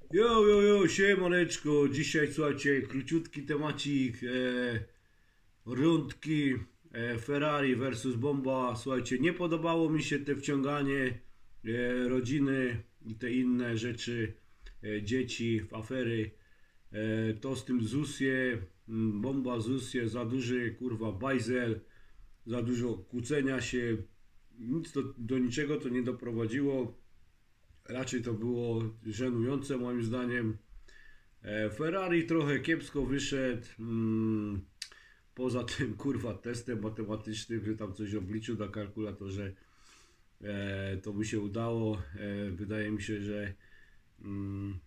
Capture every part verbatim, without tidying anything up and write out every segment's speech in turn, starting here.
Jo, jo, jo, siemaneczko, dzisiaj słuchajcie, króciutki temacik, e, rundki, e, Ferrari versus Bomba. Słuchajcie, nie podobało mi się te wciąganie e, rodziny i te inne rzeczy, e, dzieci w afery, e, to z tym ZUSie, m, Bomba ZUSie, za duży kurwa bajzel, za dużo kłócenia się, nic to, do niczego to nie doprowadziło. Raczej to było żenujące moim zdaniem. E, Ferrari trochę kiepsko wyszedł. Mm, poza tym kurwa testem matematycznym, że tam coś obliczył na kalkulatorze, e, to by się udało. E, wydaje mi się, że mm,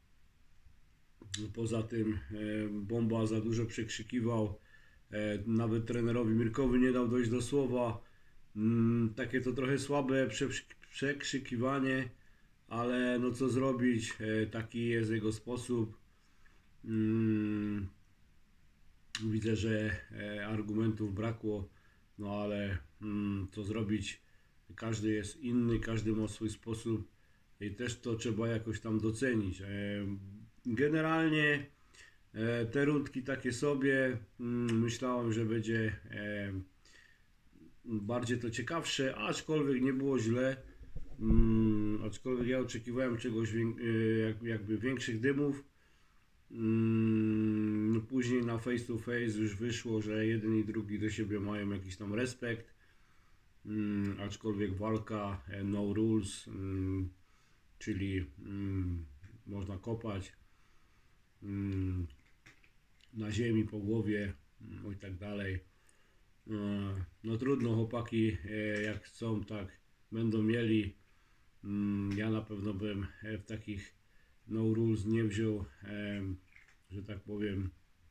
poza tym e, Bomba za dużo przekrzykiwał. E, nawet trenerowi Mirkowi nie dał dojść do słowa. Mm, takie to trochę słabe przekrzykiwanie, ale no co zrobić, e, taki jest jego sposób. Mm, widzę, że e, argumentów brakło, no ale mm, co zrobić, każdy jest inny, każdy ma swój sposób i też to trzeba jakoś tam docenić. E, generalnie e, te rundki takie sobie, mm, myślałem, że będzie e, bardziej to ciekawsze, aczkolwiek nie było źle. Mm, aczkolwiek ja oczekiwałem czegoś jak, jakby większych dymów. Mm, no później na face to face już wyszło, że jeden i drugi do siebie mają jakiś tam respekt. Mm, aczkolwiek walka no rules, mm, czyli mm, można kopać mm, na ziemi, po głowie mm, i tak dalej. E, no trudno, chłopaki, e, jak chcą, tak będą mieli. Mm, ja na pewno bym w takich no rules nie wziął, e, że tak powiem,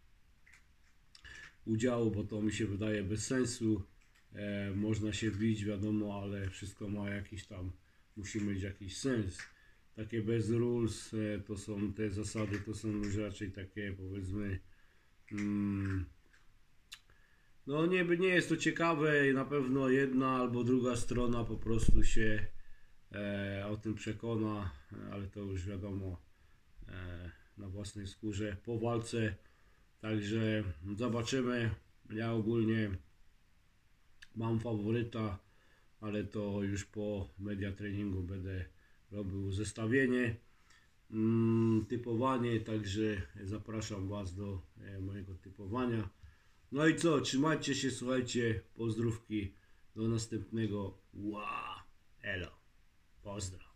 udziału, bo to mi się wydaje bez sensu. E, można się bić, wiadomo, ale wszystko ma jakiś tam, musi mieć jakiś sens. Takie bez rules, e, to są te zasady, to są już raczej takie, powiedzmy, mm, no nie, nie jest to ciekawe i na pewno jedna albo druga strona po prostu się e, o tym przekona, ale to już wiadomo, e, na własnej skórze po walce. Także zobaczymy. Ja ogólnie mam faworyta, ale to już po media treningu będę robił zestawienie, mm, typowanie, także zapraszam Was do e, mojego typowania. No i co, trzymajcie się, słuchajcie, pozdrówki, do następnego. Ła, elo, pozdro.